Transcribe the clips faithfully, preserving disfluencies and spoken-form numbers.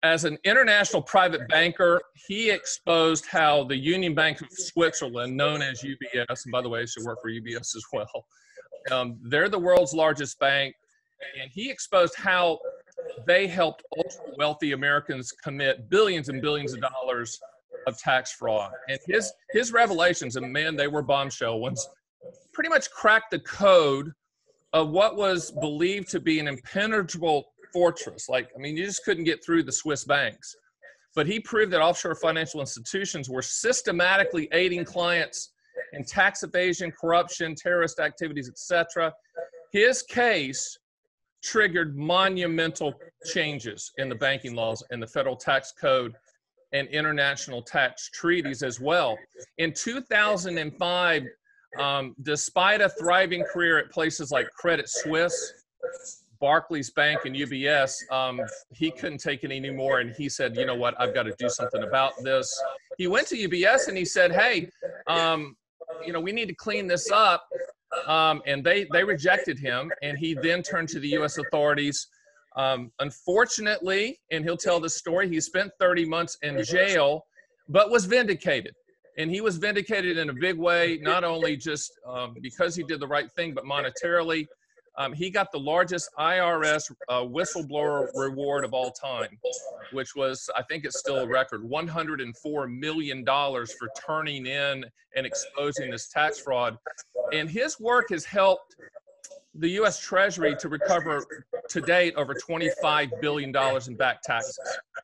as an international private banker, he exposed how the Union Bank of Switzerland, known as U B S, and by the way, I should work for U B S as well. Um, they're the world's largest bank, and he exposed how they helped ultra wealthy Americans commit billions and billions of dollars of tax fraud. And his his revelations, and man, they were bombshell ones, pretty much cracked the code of what was believed to be an impenetrable fortress. Like, I mean, you just couldn't get through the Swiss banks. But he proved that offshore financial institutions were systematically aiding clients in tax evasion, corruption, terrorist activities, et cetera. His case triggered monumental changes in the banking laws and the federal tax code and international tax treaties as well. In two thousand five, um, despite a thriving career at places like Credit Suisse, Barclays Bank, and U B S, um, he couldn't take it anymore, and he said, you know what, I've got to do something about this. He went to U B S and he said, hey, um, you know, we need to clean this up. Um, and they, they rejected him, and he then turned to the U S authorities. Um, unfortunately, and he'll tell the story, he spent thirty months in jail, but was vindicated. And he was vindicated in a big way, not only just um, because he did the right thing, but monetarily. Um, he got the largest I R S uh, whistleblower reward of all time, which was, I think it's still a record, one hundred four million dollars for turning in and exposing this tax fraud. And his work has helped the U S Treasury to recover to date over twenty-five billion dollars in back taxes.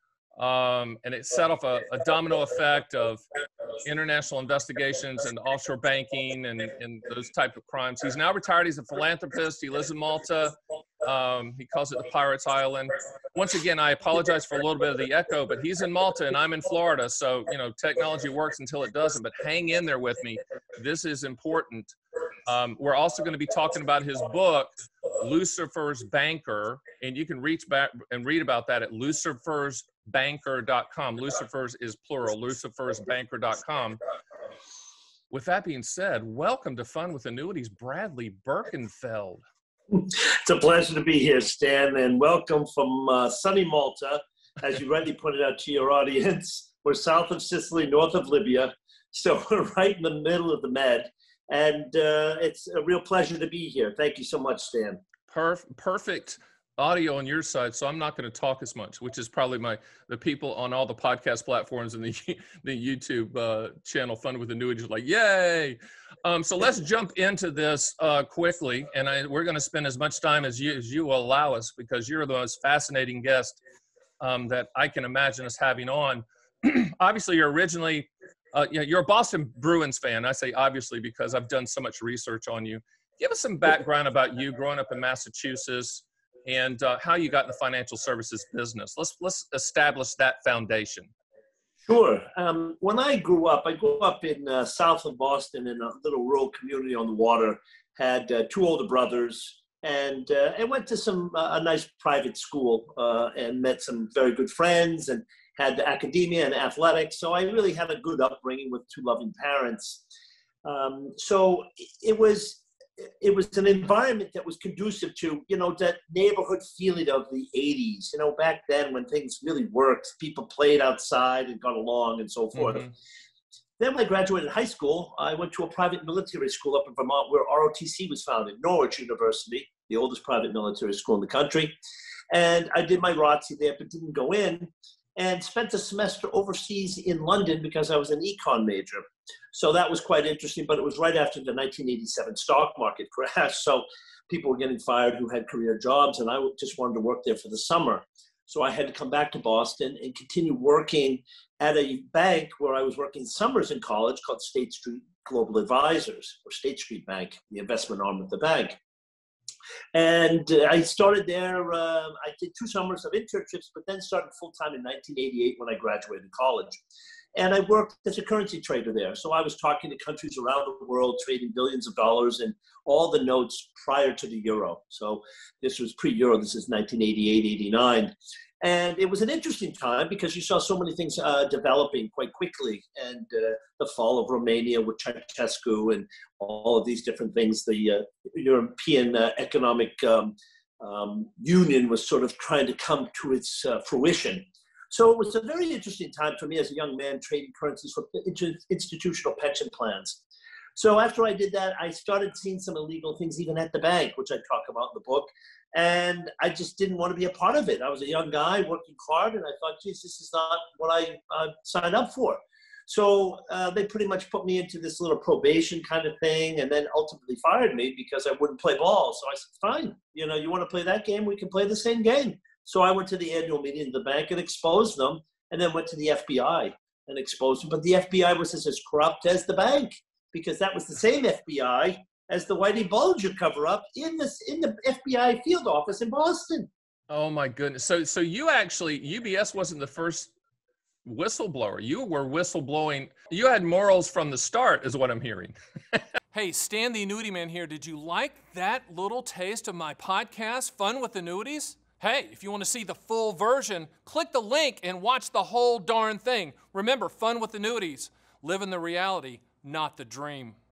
Um, and it set off a, a domino effect of international investigations and offshore banking and, and those type of crimes. He's now retired. He's a philanthropist. He lives in Malta. Um, he calls it the Pirates Island. Once again, I apologize for a little bit of the echo, but he's in Malta and I'm in Florida. So, you know, technology works until it doesn't, but hang in there with me. This is important. Um, we're also going to be talking about his book, Lucifer's Banker, and you can reach back and read about that at lucifers banker dot com. Lucifer's is plural, lucifers banker dot com. With that being said, welcome to Fun with Annuities, Bradley Birkenfeld. It's a pleasure to be here, Stan, and welcome from uh, sunny Malta. As you rightly pointed out to your audience, we're south of Sicily, north of Libya, so we're right in the middle of the Med. And uh, it's a real pleasure to be here. Thank you so much, Stan. Perf- perfect audio on your side, so I'm not going to talk as much, which is probably my the people on all the podcast platforms and the the YouTube uh, channel Fun with Annuities like, yay! Um, so let's jump into this uh, quickly, and I, we're going to spend as much time as you as you will allow us, because you're the most fascinating guest um, that I can imagine us having on. Obviously, you're originally Uh, you know, you're a Boston Bruins fan. I say obviously because I've done so much research on you. Give us some background about you growing up in Massachusetts and uh, how you got in the financial services business. Let's let's establish that foundation. Sure. Um, when I grew up, I grew up in uh, south of Boston in a little rural community on the water. Had uh, two older brothers, and uh, I went to some uh, a nice private school uh, and met some very good friends and had academia and athletics. So I really had a good upbringing with two loving parents. Um, so it was, it was an environment that was conducive to, you know, that neighborhood feeling of the eighties, you know, back then when things really worked, people played outside and got along and so forth. Mm-hmm. Then when I graduated high school, I went to a private military school up in Vermont where R O T C was founded, Norwich University, the oldest private military school in the country. And I did my R O T C there, but didn't go in. And spent a semester overseas in London because I was an econ major. So that was quite interesting, but it was right after the nineteen eighty-seven stock market crash. So people were getting fired who had career jobs, and I just wanted to work there for the summer. So I had to come back to Boston and continue working at a bank where I was working summers in college called State Street Global Advisors, or State Street Bank, the investment arm of the bank. And uh, I started there, uh, I did two summers of internships, but then started full-time in nineteen eighty-eight when I graduated college. And I worked as a currency trader there. So I was talking to countries around the world, trading billions of dollars in all the notes prior to the euro. So this was pre-euro, this is nineteen eighty-eight, eighty-nine. And it was an interesting time because you saw so many things uh, developing quite quickly, and uh, the fall of Romania with Ceausescu and all of these different things. The uh, European uh, Economic um, um, Union was sort of trying to come to its uh, fruition. So it was a very interesting time for me as a young man trading currencies for institutional pension plans. So after I did that, I started seeing some illegal things even at the bank, which I talk about in the book. And I just didn't want to be a part of it. I was a young guy working hard, and I thought, geez, this is not what I uh, signed up for. So uh, they pretty much put me into this little probation kind of thing, and then ultimately fired me because I wouldn't play ball. So I said, fine, you know, you want to play that game? We can play the same game. So I went to the annual meeting of the bank and exposed them, and then went to the F B I and exposed them. But the F B I was as corrupt as the bank, because that was the same F B I as the Whitey Bulger cover-up in this in the F B I field office in Boston. Oh my goodness! So, so you actually U B S wasn't the first whistleblower. You were whistleblowing. You had morals from the start, is what I'm hearing. Hey, Stan the Annuity Man here. Did you like that little taste of my podcast, Fun with Annuities? Hey, if you want to see the full version, click the link and watch the whole darn thing. Remember, Fun with Annuities. Live in the reality, not the dream.